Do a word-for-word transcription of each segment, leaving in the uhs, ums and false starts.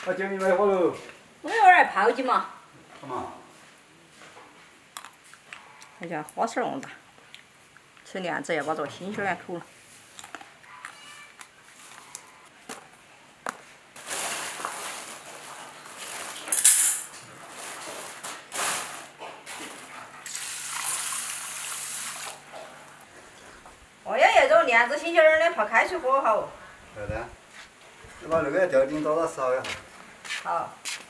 我叫你买火喽。 我有点泡鸡嘛。 干嘛？ 看见花丝弄大，吃莲子要把这个新鲜来抠了。哦，要要这个莲子新鲜点的，泡开水喝好。 对的。你把那个吊顶找到烧一下。 好。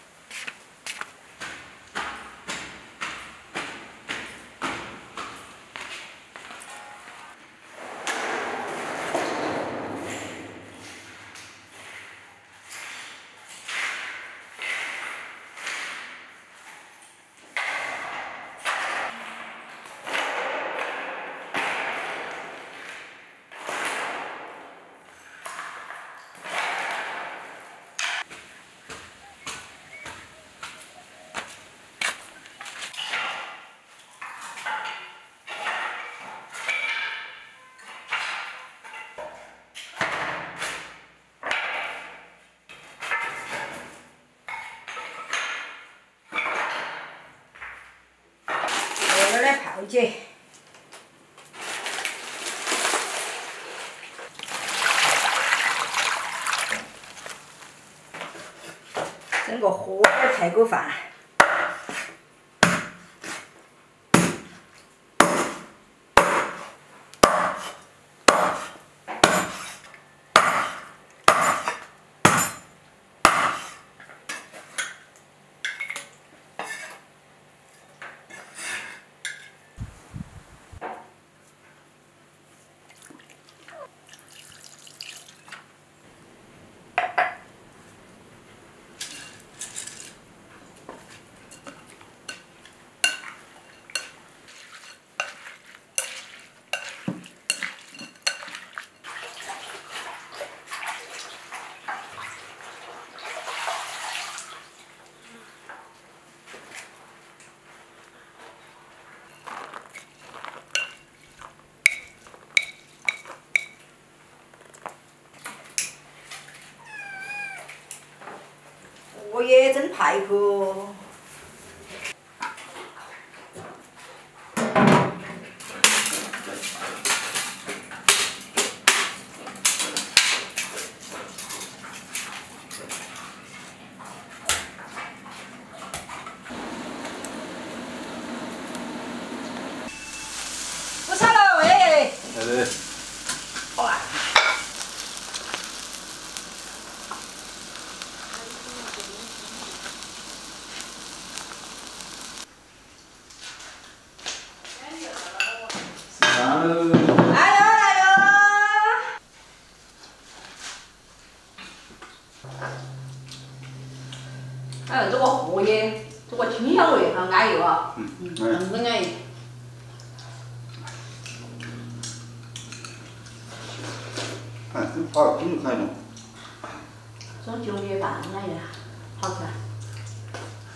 这儿来泡鸡，整个荷叶排骨饭。 荷叶蒸排骨，不炒了喂。 来来。 好啊。 来喽！ 来哟来哟！哎，这个荷叶，这个清香味很安逸啊， 嗯， 嗯，很安逸。 哎，这花儿很开动。 这种酒米饭很安逸，好吃。